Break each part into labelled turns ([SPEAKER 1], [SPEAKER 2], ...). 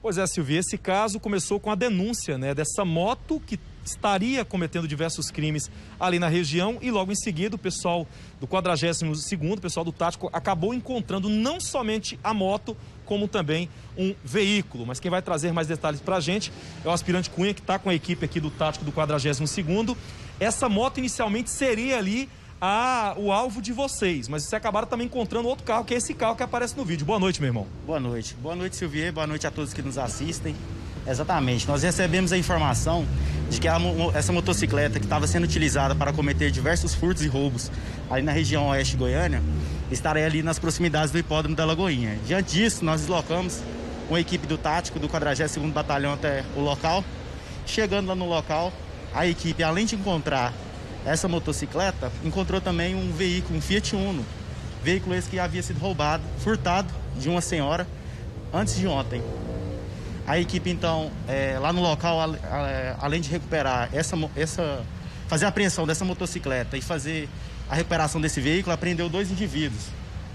[SPEAKER 1] Pois é, Silvia, esse caso começou com a denúncia, né, dessa moto que estaria cometendo diversos crimes ali na região e logo em seguida o pessoal do 42º, o pessoal do Tático, acabou encontrando não somente a moto, como também um veículo. Mas quem vai trazer mais detalhes pra gente é o aspirante Cunha, que está com a equipe aqui do Tático do 42º. Essa moto inicialmente seria ali o alvo de vocês, mas vocês acabaram também encontrando outro carro, que é esse carro que aparece no vídeo. Boa noite, meu irmão.
[SPEAKER 2] Boa noite. Boa noite, Silvier. Boa noite a todos que nos assistem. Exatamente. Nós recebemos a informação de que essa motocicleta que estava sendo utilizada para cometer diversos furtos e roubos ali na região oeste de Goiânia, estaria ali nas proximidades do hipódromo da Lagoinha. Diante disso, nós deslocamos uma equipe do Tático do 42º Batalhão até o local. Chegando lá no local, a equipe, além de encontrar essa motocicleta, encontrou também um veículo, um Fiat Uno. Veículo esse que havia sido roubado, furtado de uma senhora antes de ontem. A equipe, então, lá no local, além de recuperar fazer a apreensão dessa motocicleta e fazer a recuperação desse veículo, apreendeu 2 indivíduos.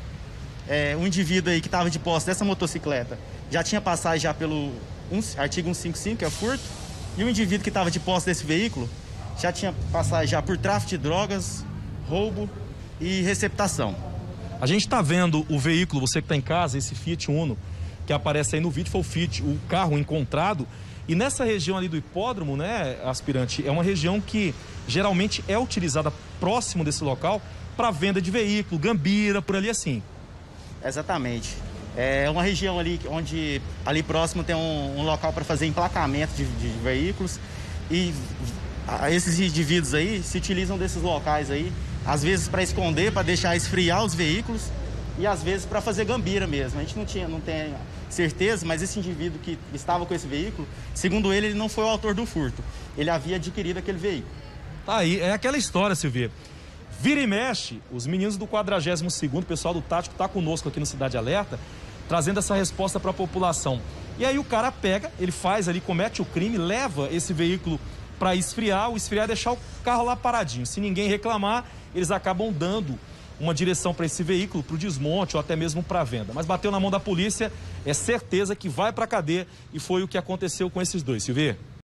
[SPEAKER 2] Um indivíduo aí que estava de posse dessa motocicleta já tinha passagem já pelo artigo 155, que é furto, e o indivíduo que estava de posse desse veículo já tinha passagem já por tráfico de drogas, roubo e receptação.
[SPEAKER 1] A gente está vendo o veículo, você que está em casa, esse Fiat Uno, que aparece aí no vídeo, foi o carro encontrado. E nessa região ali do hipódromo, né, aspirante, é uma região que geralmente é utilizada próximo desse local para venda de veículo, gambira, por ali assim.
[SPEAKER 2] Exatamente. É uma região ali onde ali próximo tem um local para fazer emplacamento de veículos e esses indivíduos aí se utilizam desses locais aí, às vezes para esconder, para deixar esfriar os veículos e às vezes para fazer gambira mesmo. A gente não tem certeza, mas esse indivíduo que estava com esse veículo, segundo ele não foi o autor do furto. Ele havia adquirido aquele veículo.
[SPEAKER 1] Tá aí, é aquela história, Silvia. Vira e mexe, os meninos do 42º, o pessoal do Tático está conosco aqui no Cidade Alerta, trazendo essa resposta para a população. E aí o cara pega, ele faz ali, comete o crime, leva esse veículo para esfriar, deixar o carro lá paradinho. Se ninguém reclamar, eles acabam dando uma direção para esse veículo, para o desmonte ou até mesmo para a venda. Mas bateu na mão da polícia, é certeza que vai para a cadeia e foi o que aconteceu com esses dois, Silvia.